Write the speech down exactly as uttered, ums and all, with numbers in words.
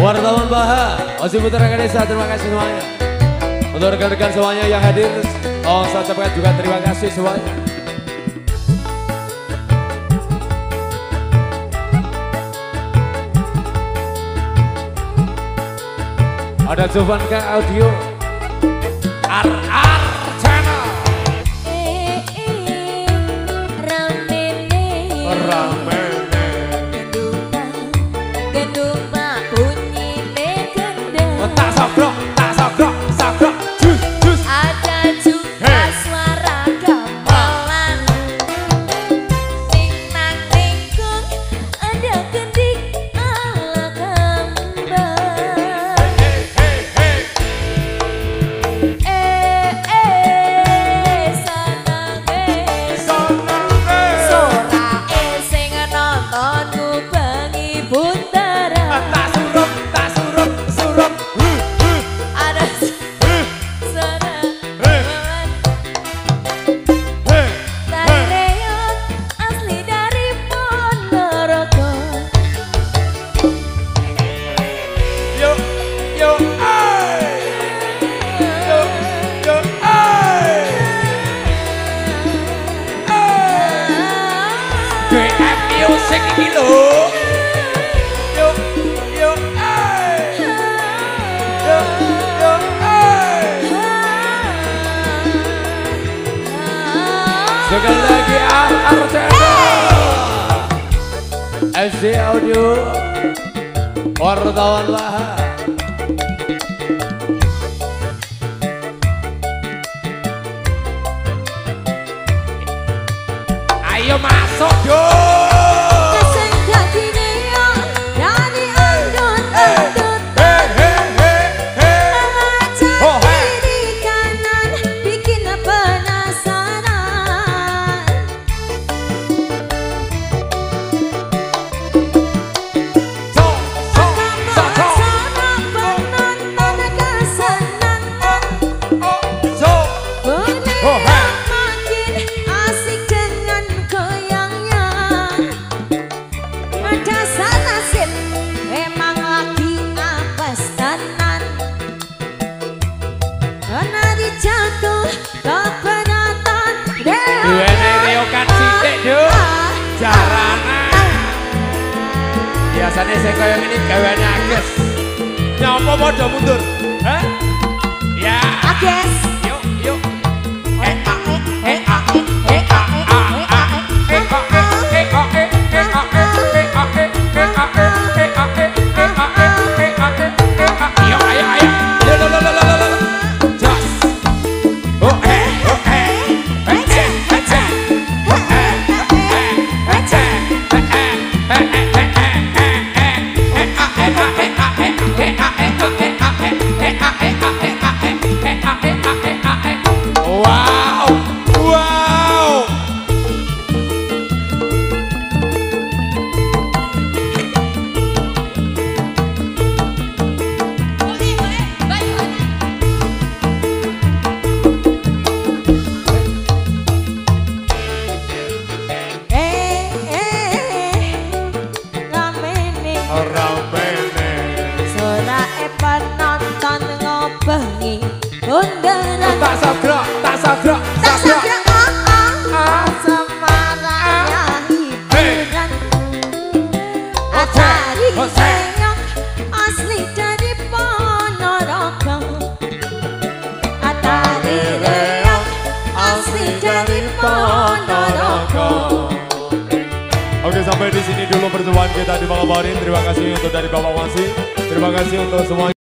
Wartawan Baha, masih putra Desa, terima kasih semuanya. Untuk rekan-rekan semuanya yang hadir, oh saya ucapkan juga terima kasih semuanya. Ada Jovanka Audio, R R Channel. Eh, eh, ramene, Ramene. gendung mak bunyine gendeng. Tak sagrok, tak sagrok, sagrok, jus, jus. Ada juga Hey. suara gamelan, sing nang lingkung ada gending ala kembang. Hey, hey, hey. Eh, eh, sanange, Sonange. sorae sing nonton ngubengi bundaran. Tak surup, tak surup, surup. Huh, huh, Ada huh, suara Hey. gamelan. hey, Tari hey. reog asli dari Ponorogo. Yo, yo, ay. Yo, yo, ay. Ay. D M Music iki lho. Yo, yo, ay. Yo, yo, ay. Sekali lagi R R Channel, S D Audio, Wartawan Baha. Ayo masuk dong. Sing dadine yo dari andut-andut. Hey, hey, hey, hey. Mengajak Oh, hey. kiri kanan bikin penasaran. So, so, so, so. Sama penonton kesenangan. Oh, so. Bunyi Oh, hey. makin asik dengan goyangnya. Ada sanasin memang lagi apes tenan. Menari jatuh ke penonton. Duene reokan sithik, Duk. Jarane. Biasanya saya kayak ini gaweane Agnes. Nyapa padha mundur? Hah? Ya. Ages. Yuk, yuk. Eh, ah, eh, ah, eh, ah, ah, ah. Eh, ah, eh, eh, ah, eh, eh, ah, eh, eh, ah, eh, eh, ah, eh, eh, ah, eh, eh, ah, eh, eh, ah, eh, eh, ah. Ayo, ayo, ayo. Lo, lo, lo, lo, lo, lo, lo. Jos. Oh, eh, oh, eh. Eh, eh, eh, eh. Oh, eh, eh, eh, eh, eh, eh, eh, eh, eh, eh, eh, eh, eh. Eh, ah, eh, ah, eh, ah, eh, eh, ah, eh, ah, eh, ah, eh, eh, ah, eh, ah, eh, ah, eh, eh, ah, eh, ah, eh, ah, eh. Wow, wow. Eh, eh, ramene. Ramene. Sorae penonton ngobengi bundaran. Tak sagrok, tak sagrok, Tak sagrok. sagrok, oh, oh, semarangnya hiburan. Atari Oh, say. reog asli dari Ponorogo. Atari reog asli dari Ponorogo. Oke, sampai di sini dulu pertemuan kita di malam hari ini. Terima kasih untuk dari Bapak Wasi. Terima kasih untuk semuanya.